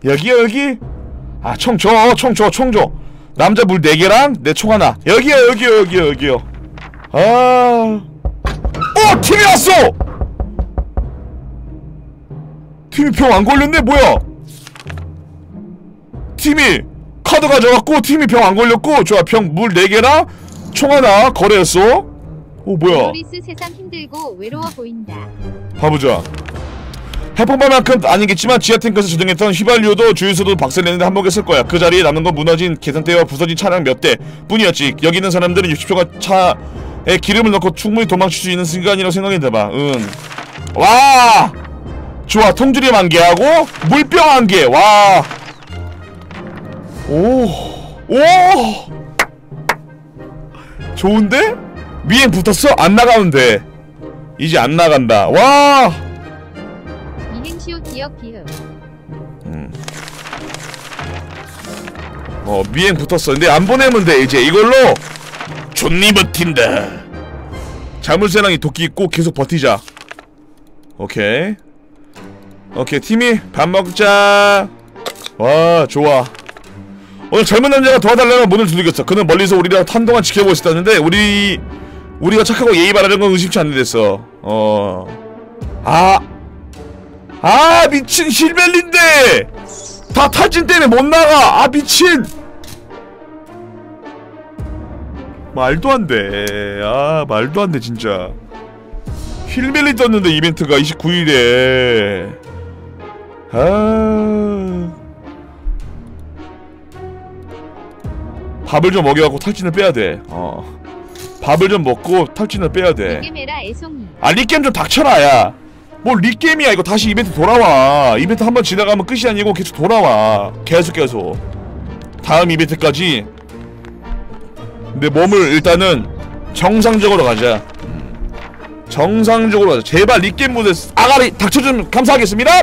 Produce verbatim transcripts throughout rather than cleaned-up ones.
여기요 여기? 아 총 줘 총 줘 총 줘. 남자 물 네 개랑 내 총 하나. 여기요 여기요 여기요 여기요. 아... 어! 팀이 왔어! 팀이 병 안 걸렸네? 뭐야? 팀이 카드 가져갔고 팀이 병 안 걸렸고 좋아. 병 물 네 개랑 총 하나 거래했어. 오 뭐야? 로리스 세상 힘들고 외로워 보인다. 봐보자. 해폭발만큼 아니겠지만 지하 탱크에서 조정했던 휘발유도 주유소도 박살내는데 한몫했을 거야. 그 자리에 남는 건 무너진 계산대와 부서진 차량 몇 대 뿐이었지. 여기 있는 사람들은 육십 초가 차에 기름을 넣고 충분히 도망칠 수 있는 순간이라고 생각했나봐. 응. 와! 좋아. 통조림 한 개하고 물병 한 개. 와! 오! 오! 좋은데? 미행 붙었어? 안 나가면 돼. 이제 안 나간다. 와! 이행시오 기억 기억. 음. 어 미행 붙었어. 근데 안 보내면 돼. 이제 이걸로 존니 버틴다. 자물쇠랑이 도끼 있고 계속 버티자. 오케이 오케이 팀이 밥 먹자. 와 좋아. 오늘 젊은 남자가 도와달라고 문을 두들겼어. 그는 멀리서 우리랑 한동안 지켜보고 있었다는데 우리 우리가 착하고 예의 바라는 건 의심치 않는 데서 어... 아... 아 미친 힐벨린데! 다 탈진 때문에 못 나가! 아 미친! 말도 안 돼. 아 말도 안 돼 진짜. 힐벨린 떴는데 이벤트가 이십구 일에 아... 밥을 좀 먹여갖고 탈진을 빼야돼. 어 밥을 좀 먹고 탈진을 빼야돼. 아 리게임 좀 닥쳐라 야. 뭘 리게임이야 이거. 다시 이벤트 돌아와. 이벤트 한번 지나가면 끝이 아니고 계속 돌아와. 계속 계속 다음 이벤트까지. 내 몸을 일단은 정상적으로 가자. 정상적으로 가자. 제발 리게임 모드 아가리 닥쳐주면 감사하겠습니다.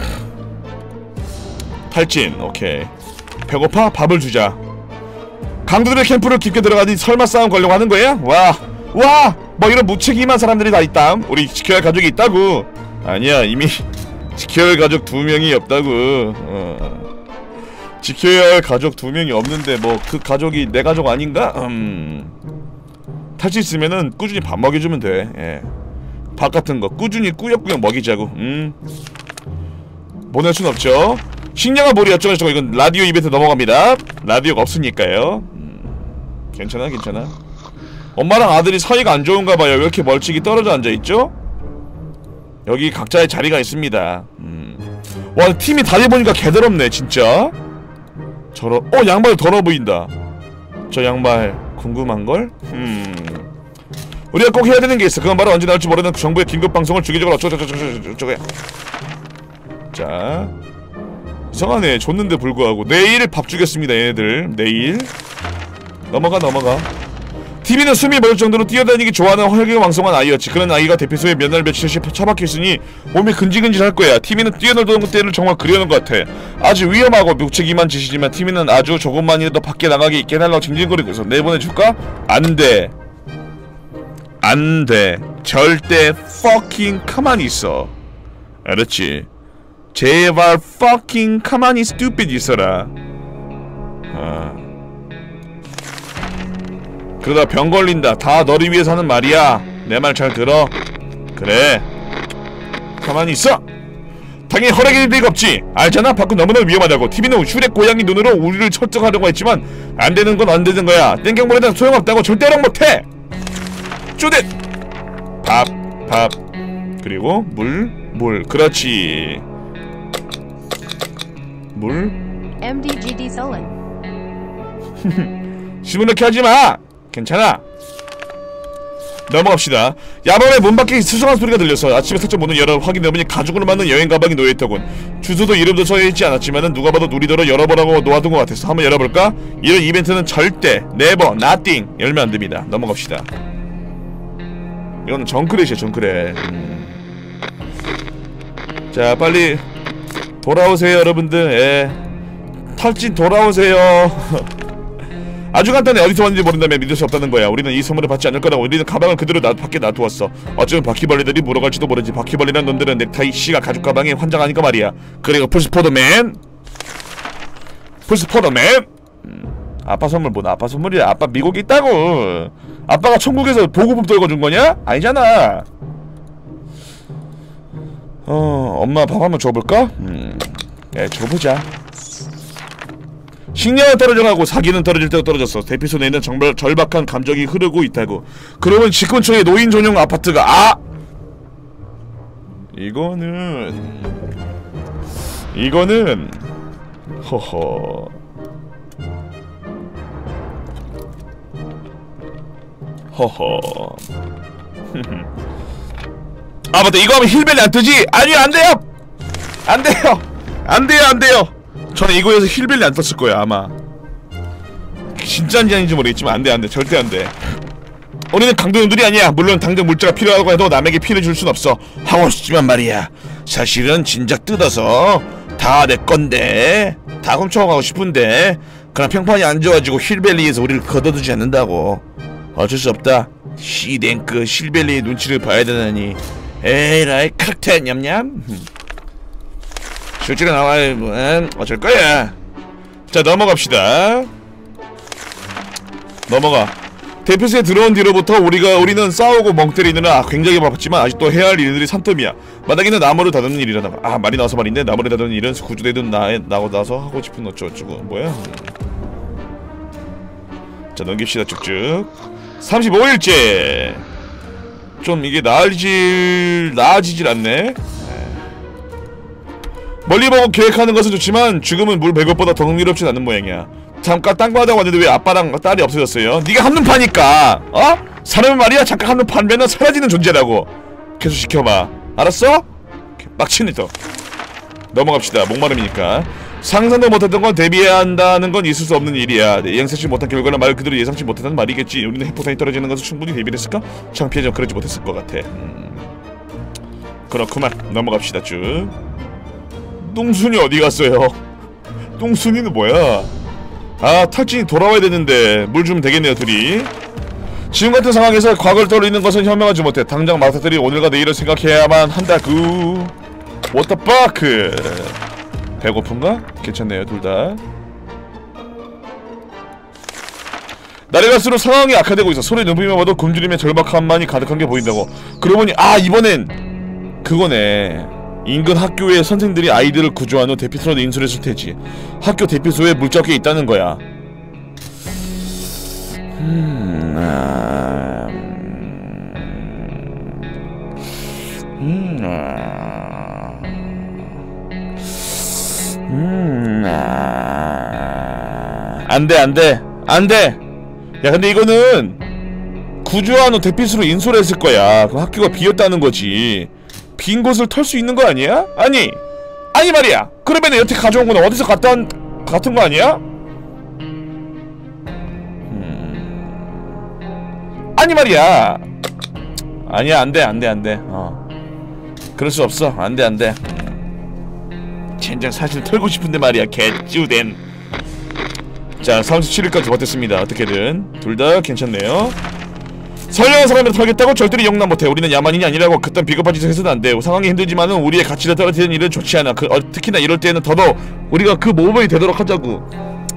탈진 오케이. 배고파? 밥을 주자. 강도들의 캠프를 깊게 들어가니 설마 싸움 걸려고 하는 거야? 와! 와! 뭐 이런 무책임한 사람들이 다 있담. 우리 지켜야 할 가족이 있다고. 아니야 이미 지켜야 할 가족 두 명이 없다고. 어. 지켜야 할 가족 두 명이 없는데 뭐 그 가족이 내 가족 아닌가? 음... 탈 수 있으면은 꾸준히 밥 먹여주면 돼. 예. 밥 같은 거 꾸준히 꾸역꾸역 먹이자고. 음... 보낼 순 없죠. 식량과 물이 어쩌고저쩌고. 이건 라디오 이벤트 넘어갑니다. 라디오가 없으니까요. 음... 괜찮아 괜찮아. 엄마랑 아들이 사이가 안 좋은가봐요. 왜 이렇게 멀찍이 떨어져 앉아있죠? 여기 각자의 자리가 있습니다. 음. 와 팀이 다리 보니까 개더럽네 진짜. 저러.. 어 양말 더러워 보인다. 저 양말 궁금한걸? 음... 우리가 꼭 해야 되는 게 있어. 그건 바로 언제 나올지 모르는 정부의 긴급방송을 주기적으로 어쩌고저쩌고저쩌고. 자 이상하네. 줬는데 불구하고 내일 밥 주겠습니다 얘네들. 내일 넘어가 넘어가. 티비는 숨이 멎을 정도로 뛰어다니기 좋아하는 혈기왕성한 아이였지. 그런 아이가 대피소에 몇 날 며칠씩 처박혀있으니 몸이 근질근질할 거야. 티비는 뛰어놀던 때를 정말 그리워하는 것 같아. 아주 위험하고 무책임한 짓이지만 티비는 아주 조금만이라도 밖에 나가게 있게 해달라고 징징거리고 있어. 내보내줄까? 안돼 안돼. 절대 fucking 가만히 있어. 알았지? 제발 fucking 가만히 stupid 있어라. 아. 그러다 병 걸린다. 다 너를 위해서 하는 말이야. 내 말 잘 들어. 그래 가만히 있어. 당연히 허락일 리가 없지. 알잖아 밖은 너무나 위험하다고. 티비는 슈렉 고양이 눈으로 우리를 설득하려고 했지만 안되는 건 안되는 거야. 땡경보내다 소용없다고. 절대 허락 못해. 쪼댓. 밥 밥 그리고 물 물 그렇지. 물 엠디지디 솔은 시무룩해 하지마. 괜찮아. 넘어갑시다. 야밤에 문 밖에 수상한 소리가 들려서 아침에 살짝 문을 열어 확인해보니 가죽으로 만든 여행 가방이 놓여있더군. 주소도 이름도 써있지 않았지만은 누가 봐도 누리더러 열어보라고 놓아둔 것 같아서 한번 열어볼까? 이런 이벤트는 절대 네버 나띵 열면 안됩니다. 넘어갑시다. 이거는 정크렛이야 정크렛. 음. 자 빨리 돌아오세요 여러분들. 예. 탈진 돌아오세요. 아주 간단해. 어디서 왔는지 모른다면 믿을 수 없다는 거야. 우리는 이 선물을 받지 않을 거라고. 우리는 가방을 그대로 나, 밖에 놔두었어. 어쩌면 바퀴벌레들이 물어갈지도 모르지. 바퀴벌레란 놈들은 넥타이 씨가 가죽 가방에 환장 아니까 말이야. 그리고 풀스포드맨 플스 포더맨. 음, 아빠 선물 뭐나 아빠 선물이야. 아빠 미국에 있다고. 아빠가 천국에서 보급품 떨궈준 거냐? 아니잖아. 어, 엄마 밥 한번 줘볼까? 음, 예, 줘보자. 식량은 떨어져가고 사기는 떨어질 때도 떨어졌어. 대피소 내에는 정말 절박한 감정이 흐르고 있다고. 그러면 집 근처에 노인 전용 아파트가 아! 이거는 이거는 허허 허허 아 맞다, 이거 하면 힐벨이 안 뜨지? 아니요, 안 돼요! 안 돼요! 안 돼요, 안 돼요! 저는 이거에서 힐벨이 안 떴을 거야, 아마. 진짜인지 아닌지 모르겠지만 안 돼, 안 돼. 절대 안 돼. 우리는 강도놈들이 아니야. 물론 당장 물자가 필요하다고 해도 남에게 피를 줄 순 없어. 하고 싶지만 말이야. 사실은 진작 뜯어서 다 내 건데. 다 훔쳐가고 싶은데. 그냥 평판이 안 좋아지고 힐벨리에서 우리를 걷어두지 않는다고. 어쩔 수 없다. 시댕크 힐벨리의 눈치를 봐야 되느니. 에라이 크락테 냠냠. 실제로 나와야 뭐, 어쩔 거야. 자, 넘어갑시다. 넘어가. 대피소에 들어온 뒤로부터 우리가 우리는 싸우고 멍 때리느라 굉장히 바빴지만 아직도 해야 할 일들이 산더미야. 마당에 있는 나무를 다듬는 일이라나. 아, 말이 나와서 말인데 나무를 다듬는 일은 구조되든 나에 나고 나서 하고 싶은 어쩌고저쩌고. 뭐야? 자, 넘깁시다. 쭉쭉. 삼십오 일째. 좀 이게 나아질 나아지질 않네. 멀리 보고 계획하는 것은 좋지만 지금은 물 배급보다 더 흥미롭진 않은 모양이야. 잠깐 딴 거 하다가 왔는데 왜 아빠랑 딸이 없어졌어요? 네가 한눈 파니까. 어? 사람은 말이야 잠깐 한눈 파면은 사라지는 존재라고. 계속 시켜봐. 알았어? 빡치네 또. 넘어갑시다. 목마름이니까. 상상도 못했던 건 대비해야 한다는 건 있을 수 없는 일이야. 예상치 못한 결과는 말 그대로 예상치 못했다는 말이겠지. 우리는 핵폭탄이 떨어지는 것을 충분히 대비를 했을까? 창피하지만 그러지 못했을 것 같아. 음. 그렇구만. 넘어갑시다 쭉. 똥순이 어디 갔어요? 똥순이는 뭐야? 아, 탈진이 돌아와야 되는데 물 주면 되겠네요 둘이. 지금 같은 상황에서 과거를 떠올리는 것은 현명하지 못해. 당장 마사들이 오늘과 내일을 생각해야만 한다구. 워터파크. 배고픈가? 괜찮네요 둘다. 날이 갈수록 상황이 악화되고 있어. 소리 높이면 봐도 굶주림의 절박함만이 가득한 게 보인다고. 그러고 보니 아 이번엔 그거네. 인근 학교의 선생들이 아이들을 구조한 후 대피소로 인솔했을 테지. 학교 대피소에 물자국이 있다는 거야. 음, 아, 음, 아, 음, 아, 안돼 안돼 안돼. 야 근데 이거는 구조한 후 대피소로 인솔했을 거야. 그럼 학교가 비었다는 거지. 빈 곳을 털 수 있는 거 아니야? 아니 아니 말이야. 그러면 여태 가져온 건 어디서 갖다 한 같은 거 아니야? 음... 아니 말이야. 아니야 안돼 안돼 안돼. 어 그럴 수 없어. 안돼 안돼. 젠장 사실 털고 싶은데 말이야. 개쭈댄. 자 삼십칠 일까지 버텼습니다. 어떻게든 둘 다 괜찮네요. 선량한 사람을 털겠다고 절대로 용납 못해. 우리는 야만인이 아니라고. 그딴 비겁한 짓을 해서는 안 돼. 상황이 힘들지만은 우리의 가치를 떨어뜨리는 일은 좋지 않아. 그, 어, 특히나 이럴 때는 더더욱 우리가 그 모범이 되도록 하자고.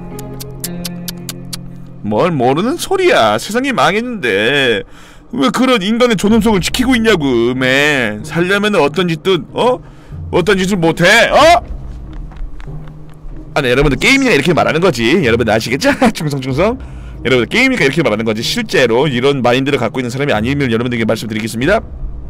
뭘 모르는 소리야. 세상이 망했는데 왜 그런 인간의 존엄성을 지키고 있냐고. 맨 살려면은 어떤 짓든 어? 어떤 짓을 못해? 어? 아, 네, 여러분들 게임이니까 이렇게 말하는 거지. 여러분 아시겠죠? 충성충성. 여러분들 게임이니까 이렇게 말하는 거지. 실제로 이런 마인드를 갖고 있는 사람이 아니면 여러분들에게 말씀드리겠습니다.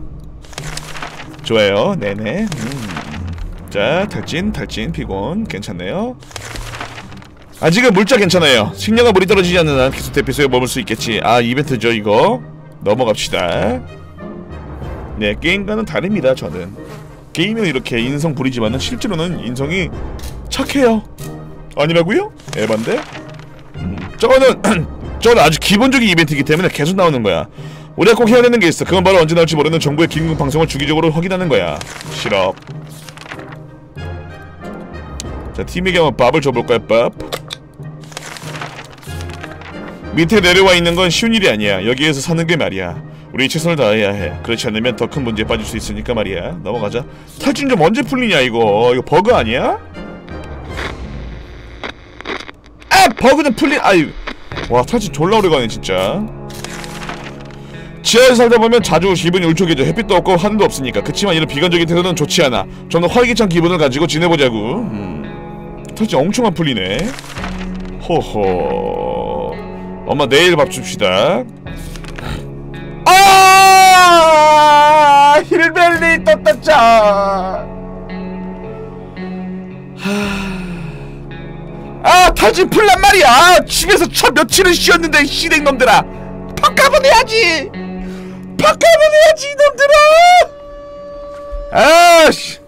좋아요. 네네. 음. 자, 탈진, 탈진, 피곤 괜찮네요. 아직은 물자 괜찮아요. 식량과 물이 떨어지지 않는 한 계속 대피소에 머물 수 있겠지. 아, 이벤트죠 이거. 넘어갑시다. 네, 게임과는 다릅니다. 저는 게임은 이렇게 인성 부리지만은 실제로는 인성이 착해요. 아니라고요? 에반데? 음, 저거는 저거는 아주 기본적인 이벤트이기 때문에 계속 나오는 거야. 우리가 꼭 해야 되는 게 있어. 그건 바로 언제 나올지 모르는 정부의 긴급 방송을 주기적으로 확인하는 거야. 싫어. 자, 팀에게 한번 밥을 줘볼까요? 밥. 밑에 내려와 있는 건 쉬운 일이 아니야. 여기에서 사는 게 말이야. 우리 최선을 다해야 해. 그렇지 않으면 더 큰 문제에 빠질 수 있으니까 말이야. 넘어가자. 탈진 좀 언제 풀리냐 이거. 이거 버그 아니야? 버그는 풀린 아이 와 탈진 졸라 오래가네 진짜. 지하에 살다 보면 자주 기분이 울적해져. 햇빛도 없고 하늘도 없으니까. 그치만 이런 비관적인 태도는 좋지 않아. 좀 더 활기찬 기분을 가지고 지내보자고. 음. 탈진 엄청 안 풀리네. 호호. 엄마 내일 밥 줍시다. 아 힐벨리 떴다짜. 아 탈진 풀란 말이야. 집에서 첫 며칠은 쉬었는데 시댁놈들아. 팍가분 해야지. 팍가분 해야지 이놈들아. 아씨.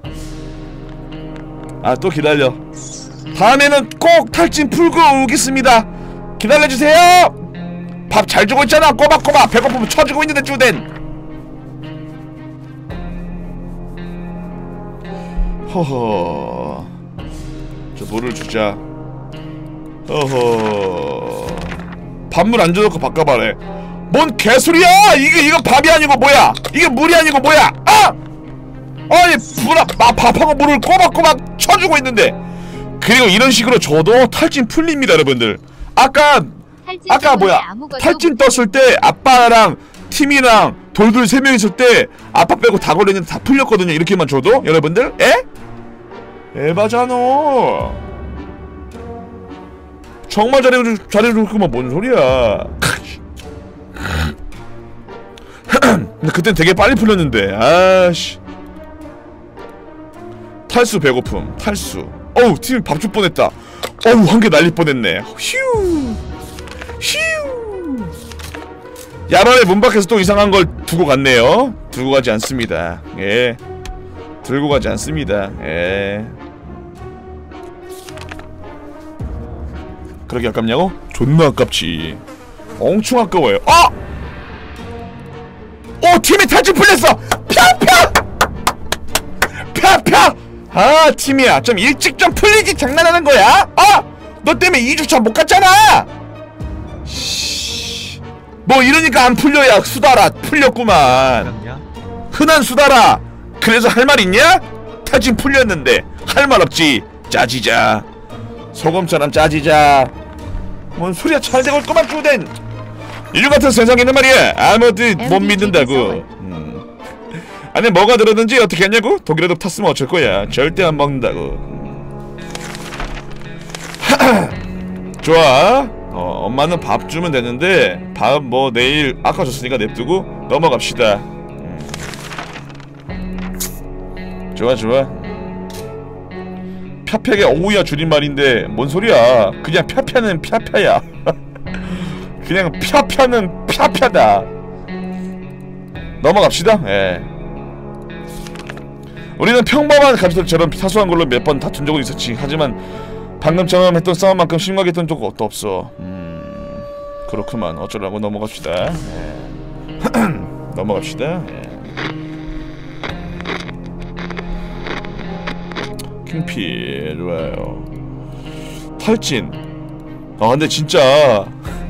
아 또 기다려. 다음에는 꼭 탈진 풀고 오겠습니다. 기다려주세요. 밥 잘 주고 있잖아. 꼬박꼬박 배고프면 쳐주고 있는데 쭈댄. 허허. 저 물을 주자. 허허. 밥물 안 줘놓고 바꿔봐래. 뭔 개소리야. 이게 이거 밥이 아니고 뭐야. 이게 물이 아니고 뭐야. 아! 아니 불아 아, 밥하고 물을 꼬박꼬박 쳐주고 있는데. 그리고 이런 식으로 줘도 탈진 풀립니다 여러분들. 아까 아까 뭐야 탈진 떴을 때 아빠랑 팀이랑 돌돌 세 명 있을 때 아빠 빼고 다 걸렸는데 다 풀렸거든요. 이렇게만 줘도 여러분들. 에? 에바잖아. 정말 잘해줘 잘해줬구만. 뭔 소리야. 근데 그땐 되게 빨리 풀렸는데. 아씨. 탈수 배고픔 탈수. 어우 팀이 밥 줄 뻔했다. 어우 한 개 날릴 뻔했네. 휴 휴. 야밤에 문 밖에서 또 이상한 걸 두고 갔네요. 두고 가지 않습니다. 예 들고 가지 않습니다. 예 그렇게 아깝냐고? 존나 아깝지. 엄청 아까워요. 아! 오 팀이 탈진 풀렸어. 펴펴 펴펴. 아 팀이야 좀 일찍 좀 풀리지. 장난하는 거야? 아! 너 때문에 이 주차 못 갔잖아. 씨. 뭐 이러니까 안 풀려야 수다라. 풀렸구만. 흔한 수다라. 그래서 할 말 있냐? 탈진 풀렸는데 할 말 없지. 짜지자. 소금처럼 짜지자. 뭔 소리야. 잘 되고 있구만 쭈댄. 인류 같은 세상에는 말이야 아무도 못 믿는다고. 음. 안에 뭐가 들었는지 어떻게 했냐고? 독이라도 탔으면 어쩔 거야. 절대 안 먹는다고. 음. 좋아. 어, 엄마는 밥 주면 되는데 밥 뭐 내일 아까 줬으니까 냅두고 넘어갑시다. 음. 좋아 좋아. 펴펴게 오우야 줄임말인데 뭔 소리야. 그냥 펴펴는 펴펴야. 그냥 펴펴는 펴펴다. 넘어갑시다. 예. 우리는 평범한 가족들처럼 사소한 걸로 몇 번 다툰 적은 있었지. 하지만 방금처럼 했던 싸움만큼 심하게 했던 적은 없어. 음... 그렇구만. 어쩌라고. 넘어갑시다. 예. 넘어갑시다. 예. 킹피 좋아요. 탈진. 아 근데 진짜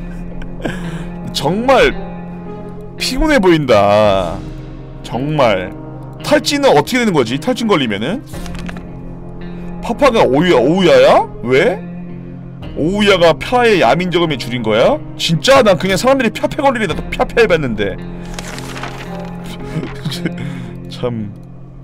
정말 피곤해 보인다. 정말. 탈진은 어떻게 되는 거지? 탈진 걸리면은? 파파가 오우야, 오우야야? 왜? 오우야가 펴의 야민적음이 줄인 거야? 진짜? 난 그냥 사람들이 펴패 걸리리다 또 펴패 해봤는데. 참.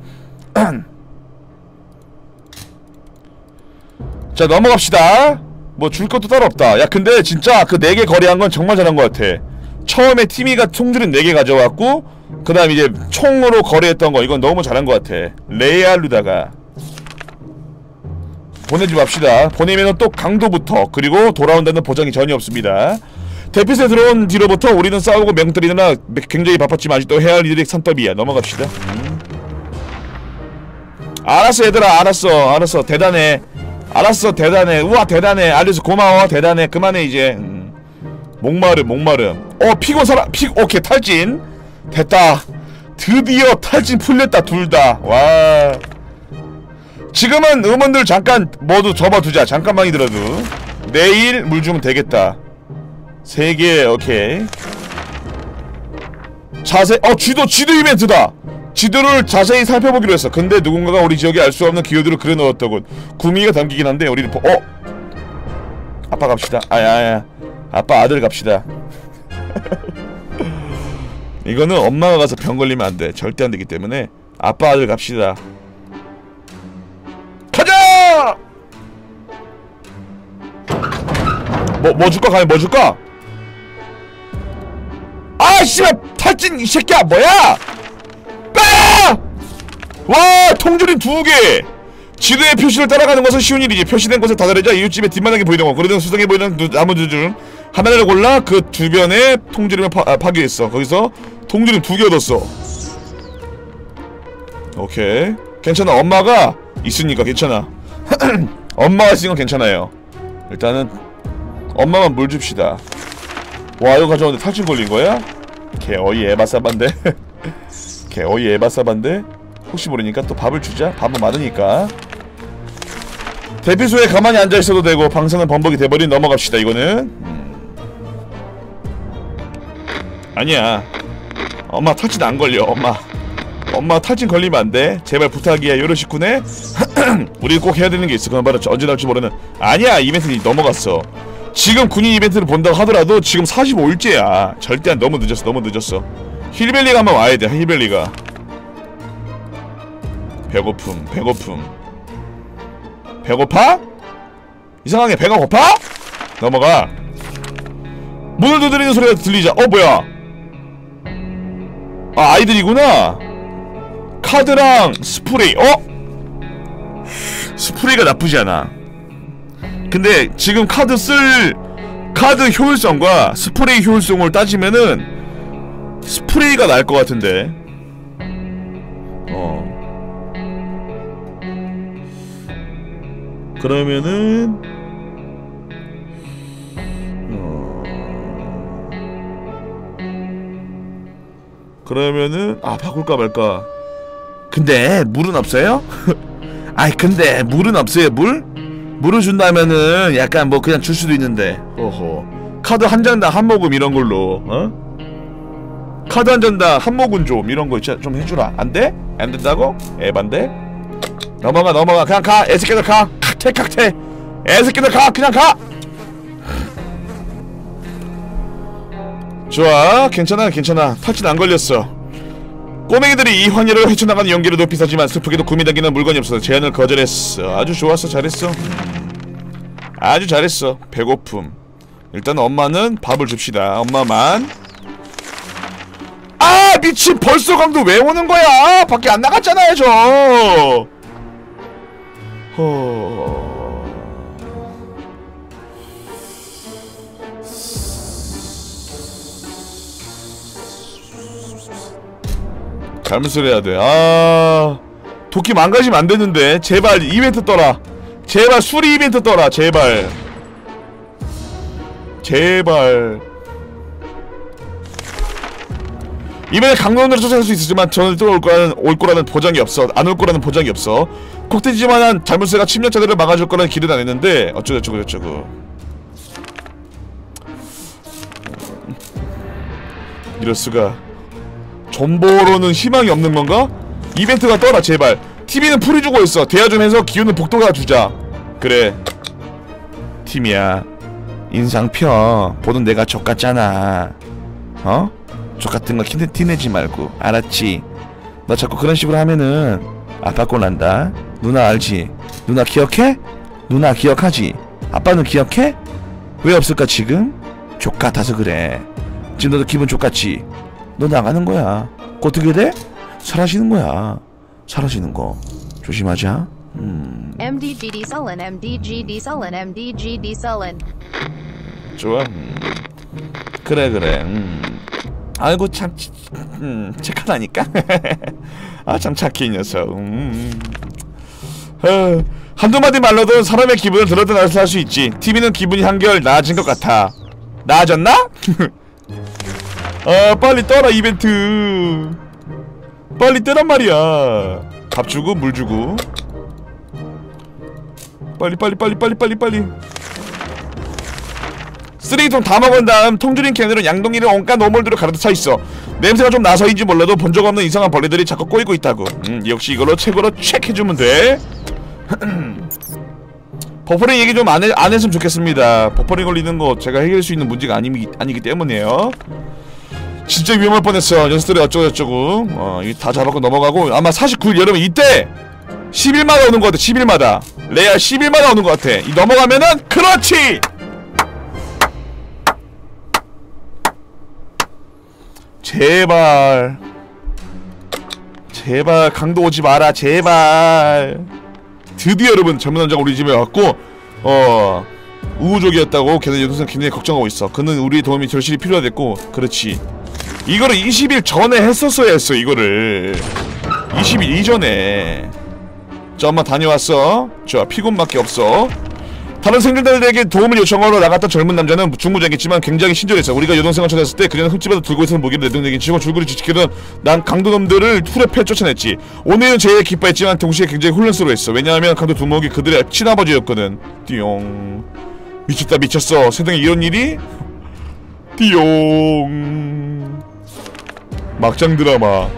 자, 넘어갑시다. 뭐 줄 것도 따로 없다. 야, 근데 진짜 그 네 개 거래한 건 정말 잘한 것 같아. 처음에 티미가 총줄은 네 개 가져왔고, 그 다음 이제 총으로 거래했던 거, 이건 너무 잘한 것 같아. 레알루다가 보내지 맙시다. 보내면은 또 강도부터, 그리고 돌아온다는 보장이 전혀 없습니다. 대피소에 들어온 뒤로부터 우리는 싸우고 맹때리느라 굉장히 바빴지만 아직도 해야 할 일이 산더미야. 넘어갑시다. 음. 알았어 얘들아. 알았어 알았어. 대단해. 알았어 대단해. 우와 대단해. 알려서 고마워. 대단해. 그만해 이제. 음. 목마름 목마름. 어 피곤 살아. 피 오케이 탈진 됐다. 드디어 탈진 풀렸다. 둘다. 와. 지금은 음원들 잠깐 모두 접어두자. 잠깐만이더라도 내일 물 주면 되겠다. 세 개. 오케이. 자세. 어 쥐도 쥐도 이벤트다. 지도를 자세히 살펴보기로 했어. 근데 누군가가 우리 지역에 알 수 없는 기호들을 그려넣었더군. 구미가 담기긴 한데 우리는 보... 어? 아빠 갑시다. 아야야 아빠 아들 갑시다. 이거는 엄마가 가서 병 걸리면 안돼. 절대 안되기 때문에 아빠 아들 갑시다. 가자! 뭐, 뭐 줄까? 가면 뭐 줄까? 아 씨발 탈진 이 새끼야 뭐야! 빠! 와 통조림 두개! 지도의 표시를 따라가는 것은 쉬운 일이지. 표시된 곳에 다다르자 이웃집의 뒷마당이 보이는 거, 그러던 수상해 보이는 나무들 중 하나를 골라 그 주변에 통조림을 파, 아, 파괴했어. 거기서 통조림 두 개 얻었어. 오케이 괜찮아. 엄마가 있으니까 괜찮아. 엄마가 있으니까 괜찮아요. 일단은 엄마만 물 줍시다. 와 이거 가져왔는데 탈진 걸린 거야? 개어이 에바사반데. 개어이 에바사반데. 혹시 모르니까 또 밥을 주자. 밥은 많으니까. 대피소에 가만히 앉아있어도 되고 방사능 범벅이 돼버린 넘어갑시다. 이거는 음. 아니야 엄마 탈진 안 걸려. 엄마 엄마 탈진 걸리면 안돼. 제발 부탁이야 요로시쿠네. 우리 꼭 해야 되는 게 있어. 그건 바로 언제 나올지 모르는. 아니야 이벤트 넘어갔어. 지금 군인 이벤트를 본다고 하더라도 지금 사십오 일째야 절대 안. 너무 늦었어. 너무 늦었어. 힐벨리가 한번 와야 돼. 힐벨리가. 배고픔 배고픔 배고파? 이상하게 배가 고파? 넘어가. 문을 두드리는 소리가 들리자. 어 뭐야? 아 아이들이구나. 카드랑 스프레이. 어? 스프레이가 나쁘지 않아. 근데 지금 카드 쓸 카드 효율성과 스프레이 효율성을 따지면은 스프레이가 나을 것 같은데. 어 그러면은 어... 그러면은 아 바꿀까 말까. 근데 물은 없어요? 아이 근데 물은 없어요. 물? 물을 준다면은 약간 뭐 그냥 줄 수도 있는데. 어허 카드 한 장당 한 모금 이런 걸로. 어? 카드 한 장당 한 모금 좀 이런 거 좀 해주라. 안 돼? 안 된다고? 에반데? 넘어가 넘어가 그냥 가. 애새끼들 가. 칵테 칵테 애새끼들 가. 그냥 가. 좋아 괜찮아 괜찮아. 탈진 안 걸렸어. 꼬맹이들이 이 환희를 헤쳐나가는 연기를 높이 사지만 슬프게도 구미 당기는 물건이 없어서 제안을 거절했어. 아주 좋았어. 잘했어. 아주 잘했어. 배고픔. 일단 엄마는 밥을 줍시다. 엄마만. 아 미친 벌써 강도 왜 오는 거야? 밖에 안 나갔잖아요 저. 허... 잘못 소리 해야 돼. 아 도끼 망가지면 안 되는데. 제발 이벤트 떠라. 제발 수리 이벤트 떠라. 제발. 제발. 이번에 강론으로 쫓아갈 수 있었지만 저는 또 올 거라는 올 거라는 보장이 없어. 안 올 거라는 보장이 없어. 콕테지만한 잘못세가 침략자들을 막아줄 거라는 기대는 안 했는데 어쩌고 저쩌고 저쩌고. 이럴 수가. 존버로는 희망이 없는 건가? 이벤트가 떠라 제발. 티비는 풀이 주고 있어. 대화 좀 해서 기운은 복도가 주자. 그래 팀이야 인상 펴. 보는 내가 족같잖아. 어? 족같은 거 티, 티내지 말고 알았지? 너 자꾸 그런 식으로 하면은 아빠 꼴난다. 누나 알지? 누나 기억해? 누나 기억하지? 아빠는 기억해? 왜 없을까 지금? 족같아서 그래. 지금 너도 기분 족같지? 너 나가는 거야. 어떻게 돼? 사라지는 거야. 사라지는 거 조심하자. 음. 엠디지디 썰은 엠디지디 썰은 엠디지디 썰은. 좋아. 음. 그래 그래. 음. 아이고 참 음, 착하다니까. 아 참 착해 이 녀석. 음. 어, 한두 마디 말로도 사람의 기분을 들었다 놨다 할 수 있지. 티비는 기분이 한결 나아진 것 같아. 나아졌나? 아 빨리 떠라 이벤트. 빨리 뜨란 말이야. 밥 주고 물 주고. 빨리 빨리 빨리 빨리 빨리 빨리. 쓰레기통 다 먹은 다음 통조림 캔으로 양동이를 온갖 노멀들을 가득 차있어. 냄새가 좀 나서인지 몰라도 본 적 없는 이상한 벌레들이 자꾸 꼬이고 있다고. 음 역시 이걸로 최고로 체크해주면 돼. 버퍼링 얘기 좀 안 안 했으면 좋겠습니다. 버퍼링 걸리는 거 제가 해결할 수 있는 문제가 아니, 아니기 때문에요. 진짜 위험할 뻔했어. 녀석들이 어쩌고저쩌고. 어, 이 다 잡았고 넘어가고. 아마 사십구 일 여러분 이때 십 일마다 오는 것 같아. 십 일마다 레알 십 일마다 오는 것 같아. 이 넘어가면은 그렇지. 제발 제발 강도 오지 마라 제발. 드디어 여러분 젊은 남자가 우리 집에 왔고 어 우호적이었다고 걔는 여동생 굉장히 걱정하고 있어. 그는 우리의 도움이 절실히 필요하댔고. 그렇지. 이거를 이십 일 전에 했었어야 했어. 이거를 이십 일 이전에. 자 엄마 다녀왔어. 자 피곤밖에 없어. 다른 생존자들에게 도움을 요청하러 나갔던 젊은 남자는 중무장했지만 굉장히 친절했어. 우리가 여동생을 찾았을 때 그녀는 흠집에서 들고 있었던 무기를 내동댕이 치고 줄줄이 지키던 난 강도놈들을 툴에 패 쫓아냈지. 오늘은 제일 기뻐했지만 동시에 굉장히 혼란스러워했어. 왜냐하면 강도 두목이 그들의 친아버지였거든. 띠용. 미쳤다 미쳤어. 세상에 이런 일이? 띠용. 막장 드라마.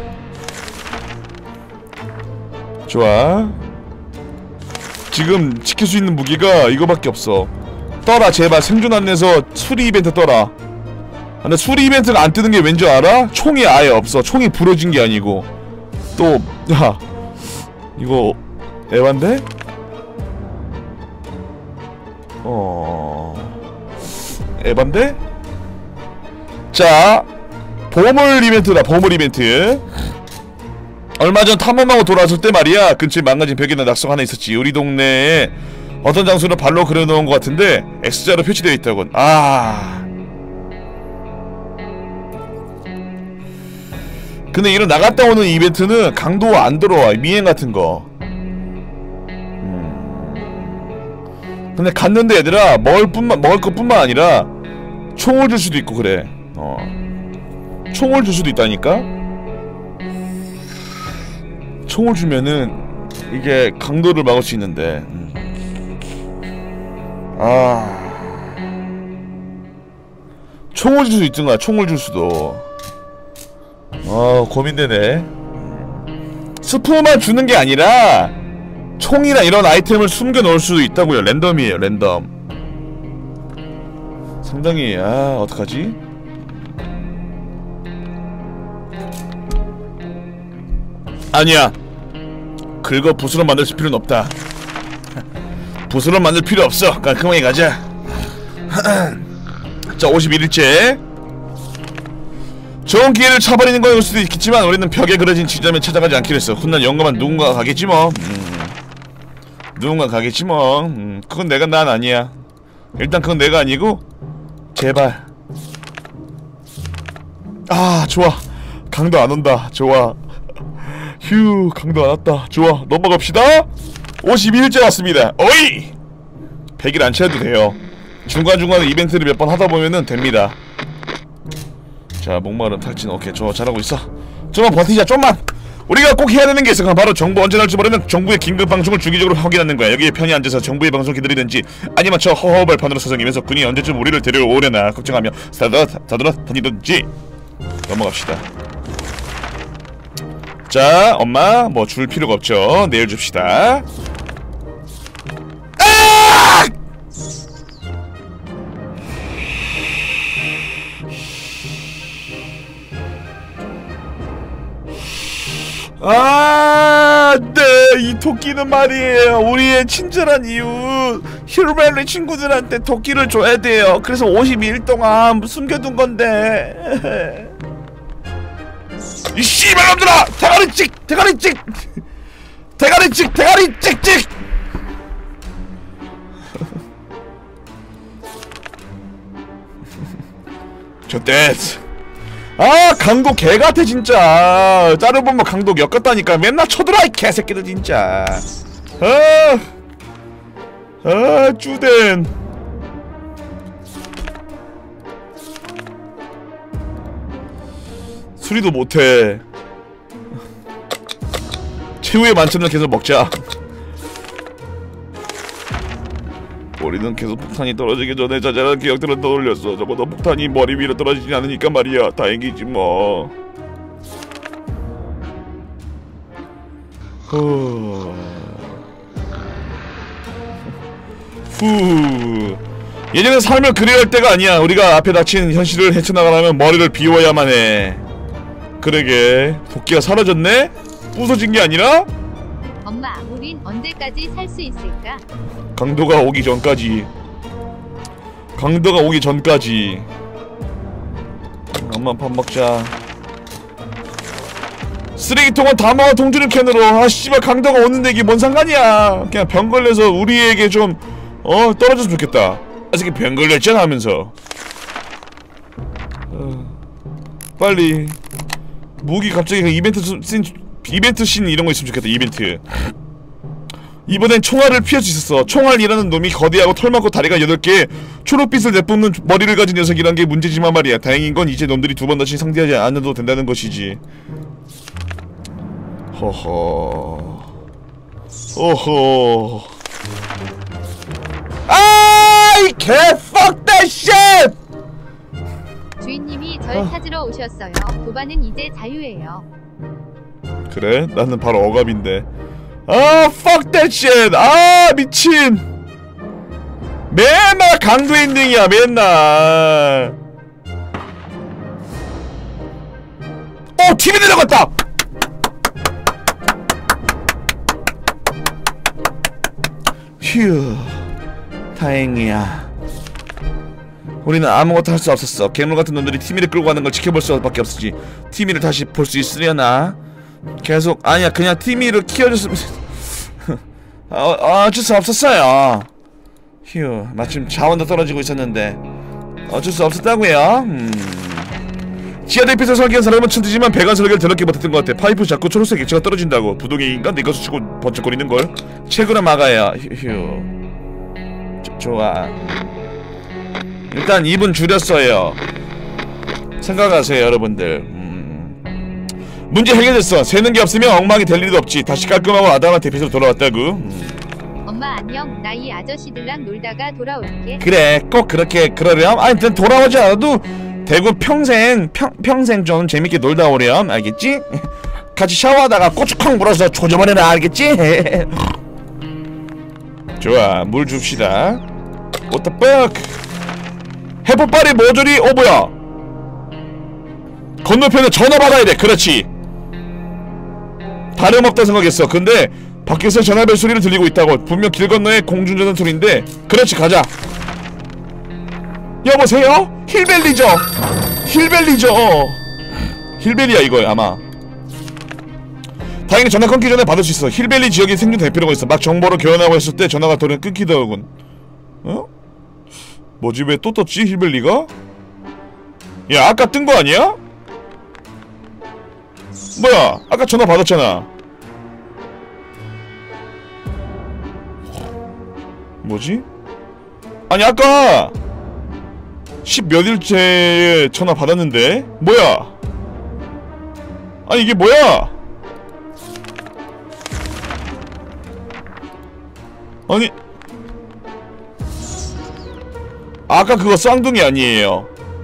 좋아. 지금 지킬 수 있는 무기가 이거밖에 없어. 떠라 제발. 생존 안내서 수리 이벤트 떠라. 근데 수리 이벤트가 안 뜨는 게 왠지 알아? 총이 아예 없어. 총이 부러진 게 아니고. 또 야 이거 에반데? 어 에반데? 자 보물 이벤트다. 보물 이벤트. 얼마 전 탐험하고 돌아왔을 때 말이야 근처에 망가진 벽에나 낙서가 하나 있었지. 우리 동네에 어떤 장소를 발로 그려놓은 것 같은데 X자로 표시되어 있다곤. 아 근데 이런 나갔다 오는 이벤트는 강도 안 들어와. 미행 같은 거. 음... 근데 갔는데 얘들아 먹을 뿐만 먹을 것 뿐만 아니라 총을 줄 수도 있고 그래. 어 총을 줄 수도 있다니까. 총을 주면은 이게 강도를 막을 수 있는데. 음. 아 총을 줄 수 있던가. 총을 줄 수도. 아 고민되네. 스프만 주는 게 아니라 총이나 이런 아이템을 숨겨 넣을 수도 있다고요. 랜덤이에요. 랜덤. 상당히 아 어떡하지? 아니야. 긁어 붓으로 만들 필요는 없다. 붓으로 만들 필요 없어. 깔끔하게 가자. 자 오십일 일째. 좋은 기회를 차버리는 거일 수도 있겠지만 우리는 벽에 그려진 지점에 찾아가지 않기로 했어. 훗날 영감한 누군가가 가겠지 뭐. 음. 누군가 가겠지 뭐. 음. 그건 내가 난 아니야. 일단 그건 내가 아니고. 제발. 아 좋아. 강도 안 온다. 좋아. 휴 강도 안 왔다. 좋아 넘어갑시다. 오십이 일째 왔습니다. 어이! 백 일 안 채워도 돼요. 중간중간에 이벤트를 몇 번 하다보면은 됩니다. 자 목마름 탈진. 오케이 좋아 잘하고 있어. 좀만 버티자 좀만. 우리가 꼭 해야 되는 게 있어. 바로 정부 언제 날지 모르는 정부의 긴급방송을 주기적으로 확인하는 거야. 여기에 편히 앉아서 정부의 방송 기다리든지 아니면 저 허허벌판으로 서성이면서 군이 언제쯤 우리를 데려오려나 걱정하며 사들어 사들어 다니든지. 넘어갑시다. 자 엄마 뭐 줄 필요가 없죠. 내일 줍시다. 아! 아, 네, 이 토끼는 말이에요. 우리의 친절한 이웃 힐벨리 친구들한테 토끼를 줘야 돼요. 그래서 오십이 일 동안 숨겨둔 건데. 이 씨발놈들아! 대가리 찍! 대가리 찍! 대가리 찍! 대가리 찍찍! 좋댔어. 아 강도 개같아 진짜. 자르보면 강도 엮었다니까. 맨날 쳐들어 이 개새끼들 진짜. 아, 아 쭈댄. 수리도 못해. 최후의 만찬을 계속 먹자. 우리는 계속 폭탄이 떨어지기 전에 자잘한 기억들을 떠올렸어. 적어도 폭탄이 머리 위로 떨어지지 않으니까 말이야. 다행이지 뭐. 후. 예전에 삶을 그리할 때가 아니야. 우리가 앞에 닥친 현실을 헤쳐나가려면 머리를 비워야만 해. 그러게 도끼가 사라졌네? 부서진 게 아니라? 엄마, 우린 언제까지 살 수 있을까? 강도가 오기 전까지. 강도가 오기 전까지. 엄마 밥 먹자. 쓰레기통은 다 모아 동주는 캔으로. 아 씨발 강도가 오는데 이게 뭔 상관이야. 그냥 병 걸려서 우리에게 좀 어 떨어졌으면 좋겠다. 아 새끼 병 걸렸잖아 하면서. 어, 빨리 무기 갑자기 그 이벤트 씬 이벤트 씬 이런 거 있으면 좋겠다. 이벤트. 이번엔 총알을 피할 수 있었어. 총알이라는 놈이 거대하고 털 많고 다리가 여덟 개 초록빛을 내뿜는 머리를 가진 녀석이란 게 문제지만 말이야. 다행인 건 이제 놈들이 두 번 다시 상대하지 않아도 된다는 것이지. 허허. 오호. 아이 개 fuck that shit! 주인님이 절 어. 찾으러 오셨어요. 도반은 이제 자유예요. 그래? 나는 바로 억압인데. 아 fuck that shit! 아 미친! 맨날 강도 엔딩이야 맨날. 어! 팀이 내려갔다! 휴, 다행이야. 우리는 아무것도 할 수 없었어. 괴물같은 놈들이 티미를 끌고 가는 걸 지켜볼 수밖에 없었지. 티미를 다시 볼 수 있으려나? 계속 아니야 그냥 티미를 키워줬으면 어, 어쩔 수 없었어요. 휴, 마침 자원도 떨어지고 있었는데 어쩔 수 없었다고요. 음. 지하대피소 설계한 사람은 천재지만 배관 설계를 더럽게 못했던 것 같아. 파이프 자꾸 초록색 액체가 떨어진다고. 부동의 인간 내가 수치고 번쩍거리는걸. 최고나 막아야. 휴. 조, 좋아. 일단 입은 줄였어요. 생각하세요 여러분들. 음. 문제 해결됐어. 새는 게 없으면 엉망이 될 일도 없지. 다시 깔끔하고 아담한 대피소로 돌아왔다고. 음. 엄마 안녕. 나 이 아저씨들랑 놀다가 돌아올게. 그래 꼭 그렇게 그러렴. 아니 일단 돌아오지 않아도 대구 평생 평, 평생 좀 재밌게 놀다 오렴. 알겠지? 같이 샤워하다가 고추쾅 물어서 조져버려라. 알겠지? 좋아 물 줍시다. What the fuck? 해포빨이 모조리. 어 뭐야 건너편에 전화 받아야 돼. 그렇지 다름없다 생각했어. 근데 밖에서 전화벨 소리를 들리고 있다고. 분명 길 건너에 공중전화 소리인데. 그렇지 가자. 여보세요? 힐벨리죠? 힐벨리죠? 힐벨리야 이거 아마. 다행히 전화 끊기 전에 받을 수 있어. 힐벨리 지역의 생존 대표라고 있어. 막 정보를 교환하고 했을 때 전화가 돌연 끊기더군. 어? 뭐지 왜 또 떴지 힐벨리가? 야 아까 뜬 거 아니야? 뭐야 아까 전화 받았잖아. 뭐지? 아니 아까 십 몇일째에 전화 받았는데? 뭐야? 아니 이게 뭐야? 아니 아까 그거 쌍둥이 아니에요.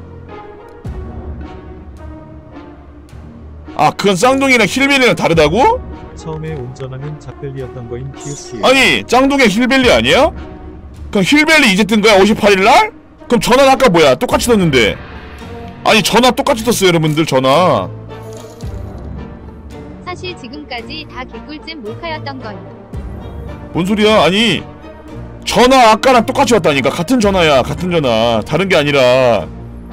아 그건 쌍둥이랑 힐벨리랑 다르다고? 처음에 운전하는 작별이었던 거임. 키우키우. 아니 짱둥이 힐벨리 아니야? 그럼 힐벨리 이제 뜬 거야? 오십팔일날? 그럼 전화는 아까 뭐야? 똑같이 떴는데. 아니 전화 똑같이 떴어요 여러분들. 전화 사실 지금까지 다 개꿀잼 몰카였던 거예요. 뭔 소리야? 아니 전화 아까랑 똑같이 왔다니까. 같은 전화야 같은 전화. 다른 게 아니라.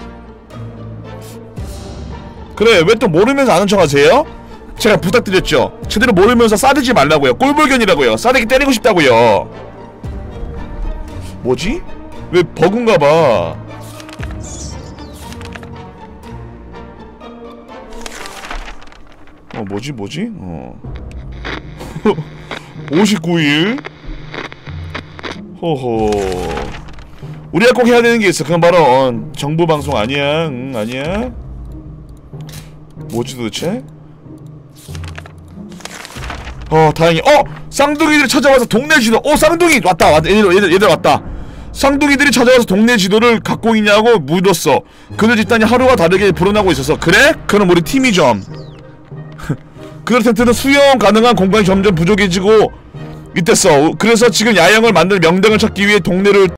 그래 왜 또 모르면서 아는 척 하세요? 제가 부탁드렸죠. 제대로 모르면서 싸대지 말라고요. 꼴불견이라고요. 싸대기 때리고 싶다고요. 뭐지? 왜 버그인가봐. 어 뭐지 뭐지? 어 오십구일. 호호. 우리가 꼭 해야 되는 게 있어. 그건 바로 어, 정부 방송 아니야. 응 아니야. 뭐지 도대체? 어 다행히. 어! 쌍둥이들이 찾아와서 동네 지도. 어 쌍둥이 왔다 왔다. 얘들, 얘들, 얘들 왔다. 쌍둥이들이 찾아와서 동네 지도를 갖고 있냐고 묻었어. 그들 집단이 하루가 다르게 불어나고 있어서. 그래? 그럼 우리 팀이 좀 그들 텐트는 수용 가능한 공간이 점점 부족해지고 이때써 그래서 지금 야영을 만들 명당을 찾기 위해 동네를